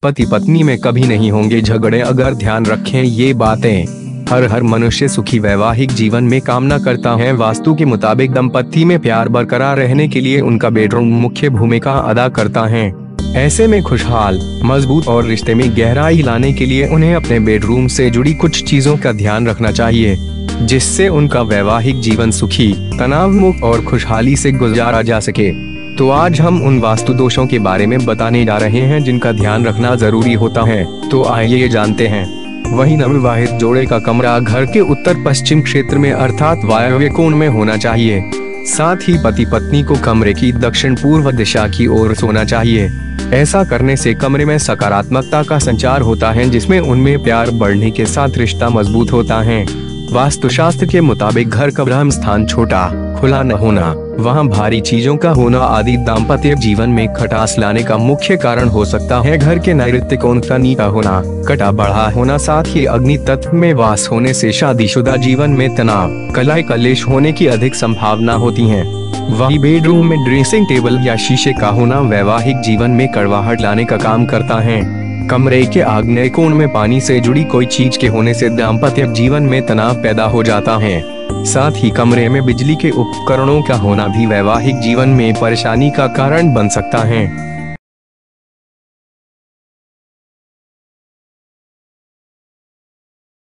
पति पत्नी में कभी नहीं होंगे झगड़े अगर ध्यान रखें ये बातें। हर मनुष्य सुखी वैवाहिक जीवन में कामना करता है। वास्तु के मुताबिक दंपति में प्यार बरकरार रहने के लिए उनका बेडरूम मुख्य भूमिका अदा करता है। ऐसे में खुशहाल, मजबूत और रिश्ते में गहराई लाने के लिए उन्हें अपने बेडरूम से जुड़ी कुछ चीजों का ध्यान रखना चाहिए, जिससे उनका वैवाहिक जीवन सुखी, तनाव मुक्त और खुशहाली से गुजारा जा सके। तो आज हम उन वास्तु दोषों के बारे में बताने जा रहे हैं जिनका ध्यान रखना जरूरी होता है। तो आइए जानते हैं। वही नवविवाहित जोड़े का कमरा घर के उत्तर पश्चिम क्षेत्र में अर्थात वायव्य कोण में होना चाहिए। साथ ही पति पत्नी को कमरे की दक्षिण पूर्व दिशा की ओर सोना चाहिए। ऐसा करने से कमरे में सकारात्मकता का संचार होता है, जिसमें उनमें प्यार बढ़ने के साथ रिश्ता मजबूत होता है। वास्तुशास्त्र के मुताबिक घर का ब्रह्म स्थान छोटा, खुला न होना, वहाँ भारी चीजों का होना आदि दाम्पत्य जीवन में खटास लाने का मुख्य कारण हो सकता है। घर के नैऋत्य कोण का नीचा होना, कटा बढ़ा होना, साथ ही अग्नि तत्व में वास होने से शादीशुदा जीवन में तनाव, कलह कलेश होने की अधिक संभावना होती है। वही बेडरूम में ड्रेसिंग टेबल या शीशे का होना वैवाहिक जीवन में कड़वाहट लाने का काम करता है। कमरे के आग्नेय कोण में पानी से जुड़ी कोई चीज के होने से दाम्पत्य जीवन में तनाव पैदा हो जाता है। साथ ही कमरे में बिजली के उपकरणों का होना भी वैवाहिक जीवन में परेशानी का कारण बन सकता है।